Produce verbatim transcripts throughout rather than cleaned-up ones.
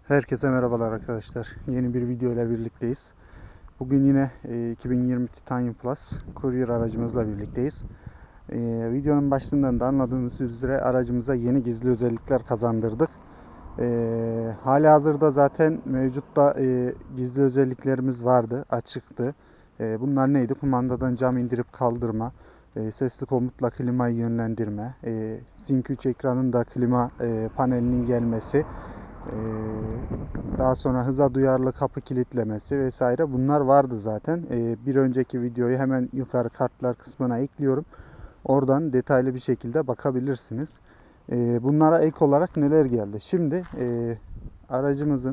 Herkese merhabalar arkadaşlar. Yeni bir video ile birlikteyiz. Bugün yine e, iki bin yirmi Titanium Plus Courier aracımızla birlikteyiz. E, videonun başlığından da anladığınız üzere aracımıza yeni gizli özellikler kazandırdık. E, halihazırda zaten mevcutta e, gizli özelliklerimiz vardı, açıktı. E, bunlar neydi? Kumandadan cam indirip kaldırma, e, sesli komutla klimayı yönlendirme, e, Sync üç ekranında klima e, panelinin gelmesi. Daha sonra hıza duyarlı kapı kilitlemesi vesaire bunlar vardı zaten. Bir önceki videoyu hemen yukarı kartlar kısmına ekliyorum. Oradan detaylı bir şekilde bakabilirsiniz. Bunlara ek olarak neler geldi? Şimdi aracımızın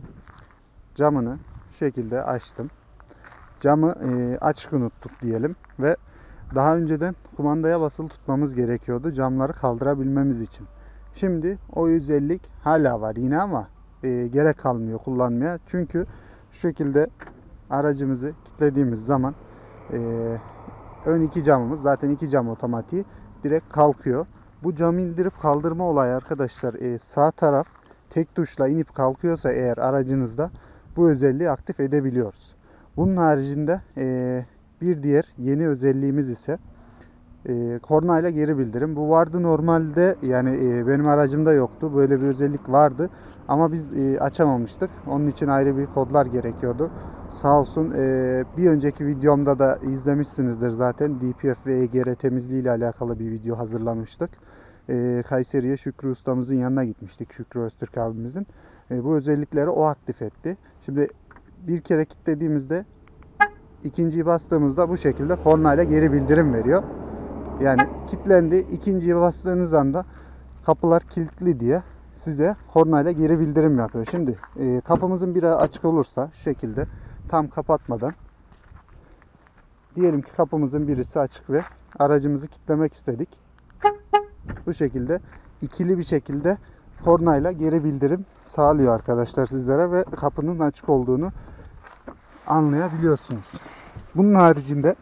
camını şu şekilde açtım. Camı açık unuttuk diyelim ve daha önceden kumandaya basılı tutmamız gerekiyordu camları kaldırabilmemiz için. Şimdi o özellik hala var yine ama e, gerek kalmıyor kullanmaya. Çünkü şu şekilde aracımızı kilitlediğimiz zaman e, ön iki camımız zaten iki cam otomatiği direkt kalkıyor. Bu camı indirip kaldırma olayı arkadaşlar e, sağ taraf tek tuşla inip kalkıyorsa eğer aracınızda bu özelliği aktif edebiliyoruz. Bunun haricinde e, bir diğer yeni özelliğimiz ise E, kornayla geri bildirim. Bu vardı normalde, yani e, benim aracımda yoktu. Böyle bir özellik vardı ama biz e, açamamıştık. Onun için ayrı bir kodlar gerekiyordu. Sağ olsun e, bir önceki videomda da izlemişsinizdir zaten. D P F ve E G R temizliği ile alakalı bir video hazırlamıştık. E, Kayseri'ye Şükrü ustamızın yanına gitmiştik. Şükrü Öztürk abimizin. E, bu özellikleri o aktif etti. Şimdi bir kere kilitlediğimizde ikinciyi bastığımızda bu şekilde kornayla geri bildirim veriyor. Yani kilitlendi. İkinciye bastığınız anda kapılar kilitli diye size kornayla geri bildirim yapıyor. Şimdi e, kapımızın biri açık olursa şu şekilde tam kapatmadan diyelim ki kapımızın birisi açık ve aracımızı kilitlemek istedik. Bu şekilde ikili bir şekilde kornayla geri bildirim sağlıyor arkadaşlar sizlere ve kapının açık olduğunu anlayabiliyorsunuz. Bunun haricinde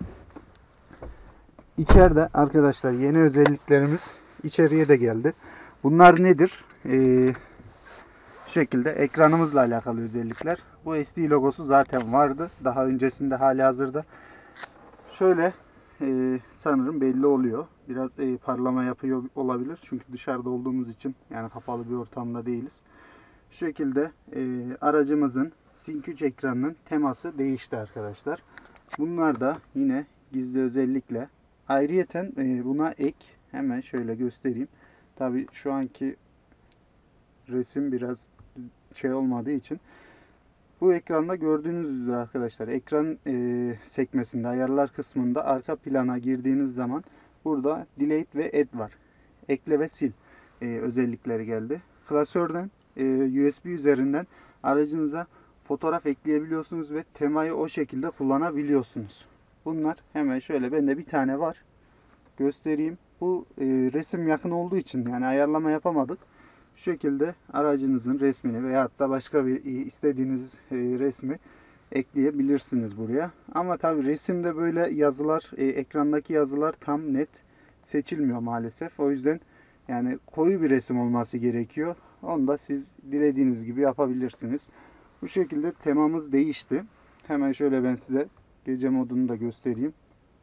İçeride arkadaşlar yeni özelliklerimiz içeriye de geldi. Bunlar nedir? Ee, şu şekilde ekranımızla alakalı özellikler. Bu S D logosu zaten vardı. Daha öncesinde halihazırda. Şöyle e, sanırım belli oluyor. Biraz e, parlama yapıyor olabilir. Çünkü dışarıda olduğumuz için, yani kapalı bir ortamda değiliz. Şu şekilde e, aracımızın Sync üç ekranının teması değişti arkadaşlar. Bunlar da yine gizli özellikle. Ayrıyeten buna ek hemen şöyle göstereyim. Tabi şu anki resim biraz şey olmadığı için bu ekranda gördüğünüz üzere arkadaşlar ekran e, sekmesinde ayarlar kısmında arka plana girdiğiniz zaman burada delete ve add var. Ekle ve sil e, özellikleri geldi. Klasörden e, U S B üzerinden aracınıza fotoğraf ekleyebiliyorsunuz ve temayı o şekilde kullanabiliyorsunuz. Bunlar hemen şöyle, bende bir tane var. Göstereyim. Bu e, resim yakın olduğu için yani ayarlama yapamadık. Şu şekilde aracınızın resmini veya hatta başka bir istediğiniz e, resmi ekleyebilirsiniz buraya. Ama tabi resimde böyle yazılar, e, ekrandaki yazılar tam net seçilmiyor maalesef. O yüzden yani koyu bir resim olması gerekiyor. Onu da siz dilediğiniz gibi yapabilirsiniz. Bu şekilde temamız değişti. Hemen şöyle ben size gece modunu da göstereyim.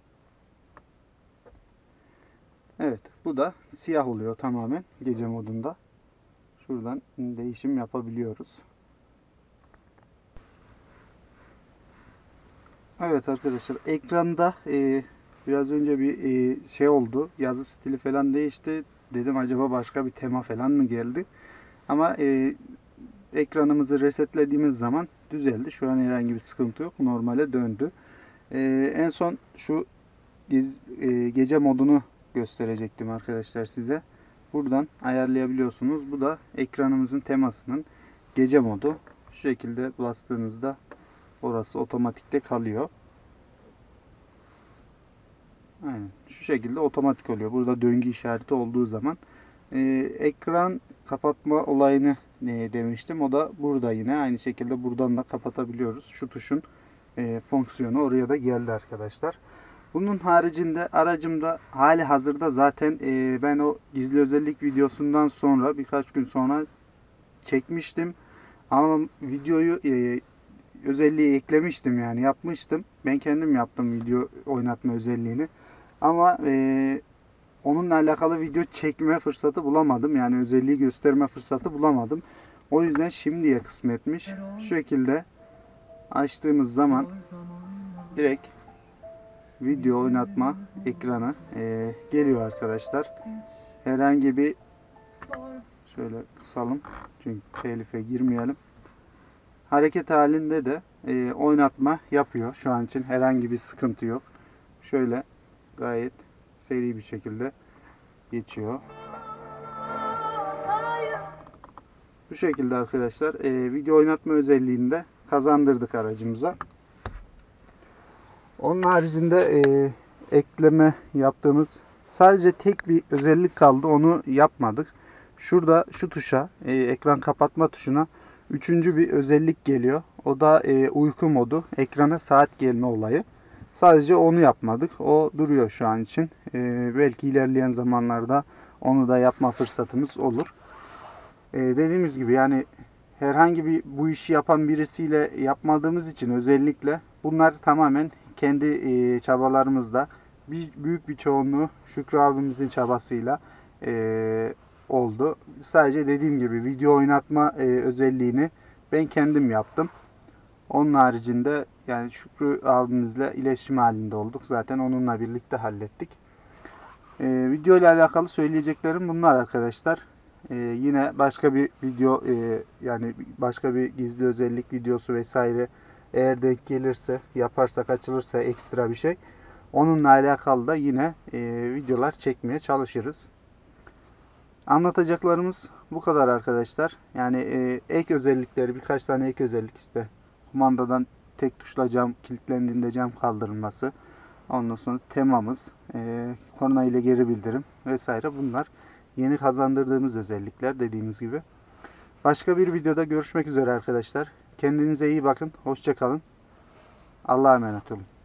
Evet, bu da siyah oluyor tamamen gece modunda. Şuradan değişim yapabiliyoruz. Evet arkadaşlar, ekranda e, biraz önce bir e, şey oldu. Yazı stili falan değişti. Dedim acaba başka bir tema falan mı geldi? Ama e, ekranımızı resetlediğimiz zaman düzeldi. Şu an herhangi bir sıkıntı yok. Normale döndü. E, en son şu e, gece modunu gösterecektim arkadaşlar size. Buradan ayarlayabiliyorsunuz. Bu da ekranımızın temasının gece modu. Şu şekilde bastığınızda orası otomatikte kalıyor. Aynen. Şu şekilde otomatik oluyor. Burada döngü işareti olduğu zaman. Ee, ekran kapatma olayını ne demiştim. O da burada yine. Aynı şekilde buradan da kapatabiliyoruz. Şu tuşun e, fonksiyonu oraya da geldi arkadaşlar. Bunun haricinde aracımda hali hazırda zaten e, ben o gizli özellik videosundan sonra birkaç gün sonra çekmiştim. Ama videoyu e, özelliği eklemiştim, yani yapmıştım. Ben kendim yaptım video oynatma özelliğini. Ama e, onunla alakalı video çekme fırsatı bulamadım. Yani özelliği gösterme fırsatı bulamadım. O yüzden şimdiye kısmetmiş. Şu şekilde açtığımız zaman direkt video oynatma ekranı e, geliyor arkadaşlar. Herhangi bir, şöyle kısalım çünkü telife girmeyelim. Hareket halinde de e, oynatma yapıyor. Şu an için herhangi bir sıkıntı yok. Şöyle gayet seri bir şekilde geçiyor. Bu şekilde arkadaşlar e, video oynatma özelliğini de kazandırdık aracımıza. Onun haricinde e, ekleme yaptığımız sadece tek bir özellik kaldı. Onu yapmadık. Şurada şu tuşa, e, ekran kapatma tuşuna üçüncü bir özellik geliyor. O da e, uyku modu. Ekrana saat gelme olayı. Sadece onu yapmadık. O duruyor şu an için. E, belki ilerleyen zamanlarda onu da yapma fırsatımız olur. E, dediğimiz gibi yani herhangi bir bu işi yapan birisiyle yapmadığımız için özellikle bunlar tamamen kendi e, çabalarımızda, bir büyük bir çoğunluğu Şükrü abimizin çabasıyla e, oldu. Sadece dediğim gibi video oynatma e, özelliğini ben kendim yaptım. Onun haricinde yani Şükrü abimizle iletişim halinde olduk. Zaten onunla birlikte hallettik. E, video ile alakalı söyleyeceklerim bunlar arkadaşlar. Ee, yine başka bir video e, yani başka bir gizli özellik videosu vesaire eğer denk gelirse, yaparsak, açılırsa ekstra bir şey, onunla alakalı da yine e, videolar çekmeye çalışırız. Anlatacaklarımız bu kadar arkadaşlar. Yani e, ek özellikleri, birkaç tane ek özellik, işte kumandadan tek tuşla cam kilitlendiğinde cam kaldırılması, ondan sonra temamız, e, korna ile geri bildirim vesaire, bunlar yeni kazandırdığımız özellikler dediğimiz gibi. Başka bir videoda görüşmek üzere arkadaşlar. Kendinize iyi bakın. Hoşça kalın. Allah'a emanet olun.